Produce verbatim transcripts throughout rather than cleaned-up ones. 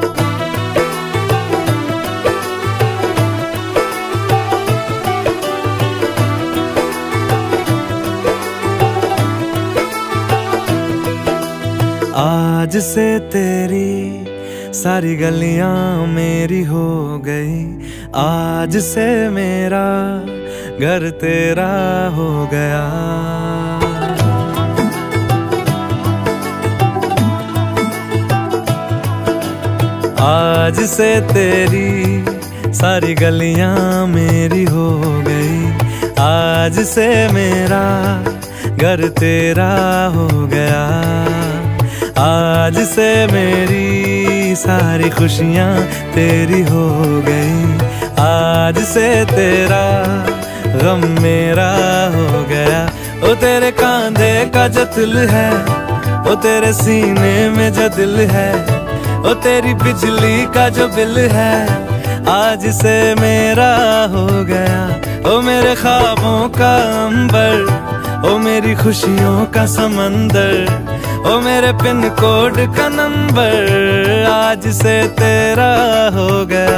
आज से तेरी सारी गलियां मेरी हो गई, आज से मेरा घर तेरा हो गया। आज से तेरी सारी गलियां मेरी हो गई, आज से मेरा घर तेरा हो गया। आज से मेरी सारी खुशियां तेरी हो गई, आज से तेरा गम मेरा हो गया। ओ तेरे कांधे का जो दिल है, ओ तेरे सीने में जो दिल है, ओ तेरी बिजली का जो बिल है, आज से मेरा हो गया। ओ मेरे ख्वाबों का अंबर, ओ मेरी खुशियों का समंदर, ओ मेरे पिन कोड का नंबर, आज से तेरा हो गया।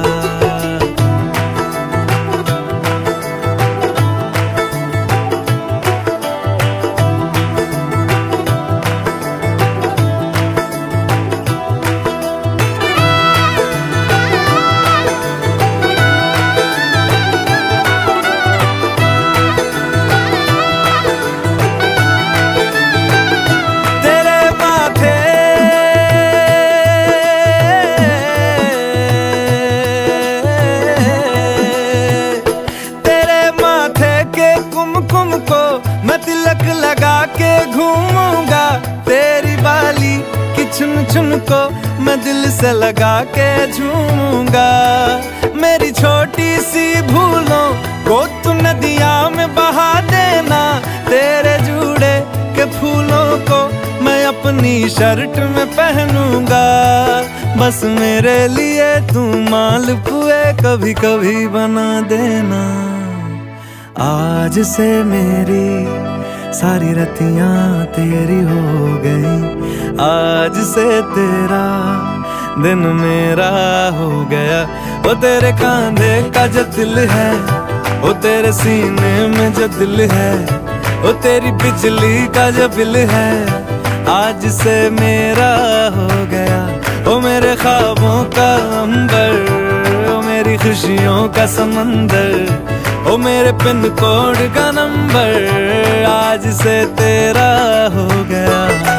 मैं तिलक लगा के घूमूंगा, तेरी बाली की चुन चुन को मैं दिल से लगा के झूमूंगा। मेरी छोटी सी भूलों को तू नदिया में बहा देना, तेरे जूड़े के फूलों को मैं अपनी शर्ट में पहनूंगा। बस मेरे लिए तू मालपुए कभी कभी बना देना। आज से मेरी सारी रतियां तेरी हो गई, आज से तेरा दिन मेरा हो गया। वो तेरे कांधे का जो दिल है, वो तेरे सीने में जो दिल है, वो तेरी बिजली का जो बिल है, आज से मेरा हो गया। वो मेरे ख्वाबों का अंबर, वो मेरी खुशियों का समंदर, ओ मेरे पिन कोड का नंबर, आज से तेरा हो गया।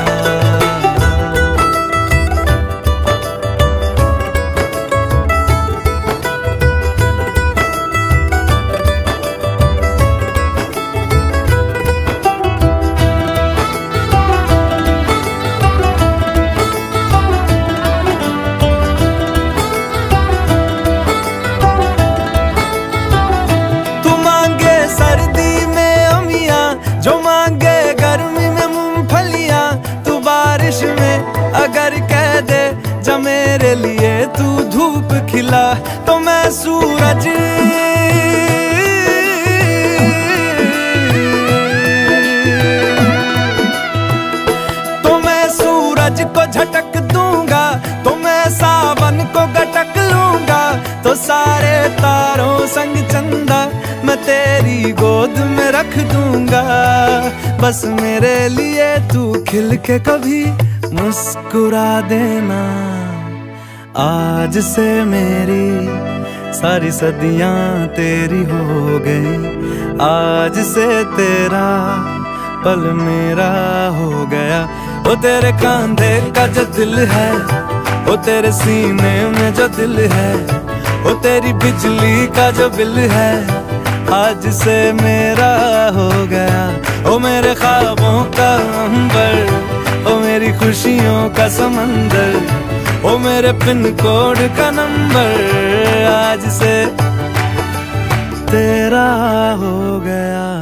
जो मांगे गर्मी में मूंगफलियां, तू बारिश में अगर कह दे जा मेरे लिए तू धूप खिला, तो मैं सूरज तो मैं सूरज को झटक दूंगा, तो मैं सावन को गटक लूंगा, तो सारे तारों संग चंदा मैं तेरी गोद में रख दूंगा। बस मेरे लिए तू खिल के कभी मुस्कुरा देना। आज से मेरी सारी सदियां तेरी हो गई, आज से तेरा पल मेरा हो गया। वो तेरे कांधे का जो दिल है, वो तेरे सीने में जो दिल है, वो तेरी बिजली का जो बिल है, आज से मेरा हो गया। ओ मेरे ख्वाबों का अंबर, ओ मेरी खुशियों का समंदर, ओ मेरे पिन कोड का नंबर, आज से तेरा हो गया।